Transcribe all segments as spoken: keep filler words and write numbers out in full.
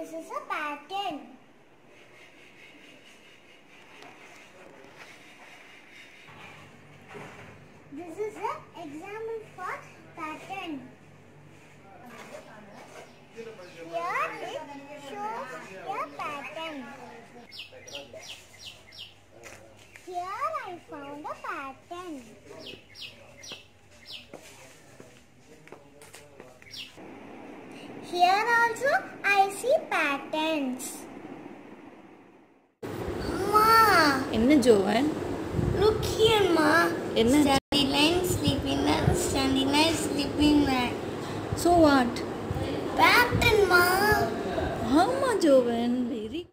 This is a pattern. This is an example for pattern. Here it shows a pattern. Here I found a pattern. Here also I see patterns. Ma, enna Jovan? look here, ma. Enna? Standing line, sleeping line, standing line, sleeping line. So what? Pattern, ma. Amma Jovan, very.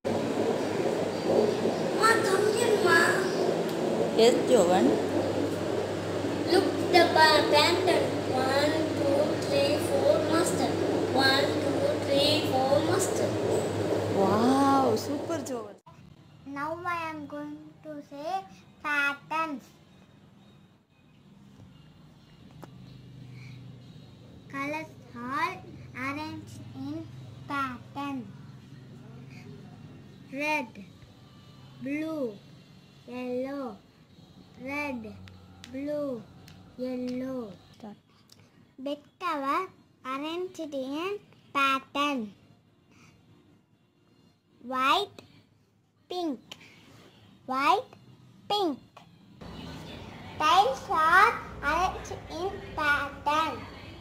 Ma, come here, ma. Yes, Jovan. Look the pattern. One, two, three, four, master. One, two, three, four, master. Wow, super Jovan. Now I am going to say patterns. Colors are arranged in pattern. Red, blue, yellow, red, blue, yellow. Start. Bed cover arranged in pattern. White, pink, white, pink. Tiles are arranged in pattern.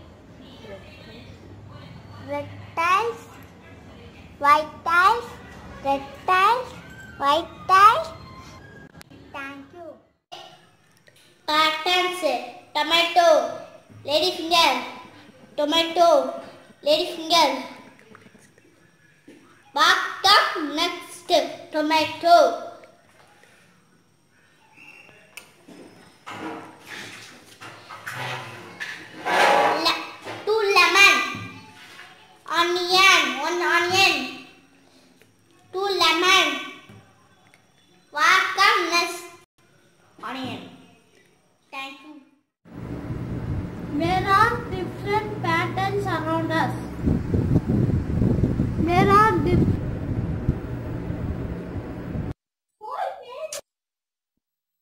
Red tiles, white tiles, red tiles, white tiles. Thank you. Patterns: tomato, lady finger, tomato, lady finger. Bathtub next, tomato. Le two lemon, onion, one onion, two lemon. Welcome next, onion. Thank you. There are different patterns around us. There are different.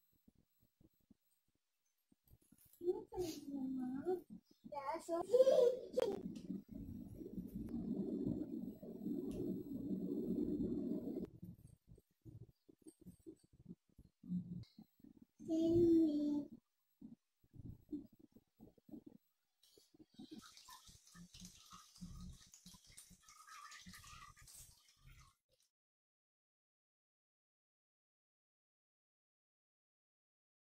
Yeah, so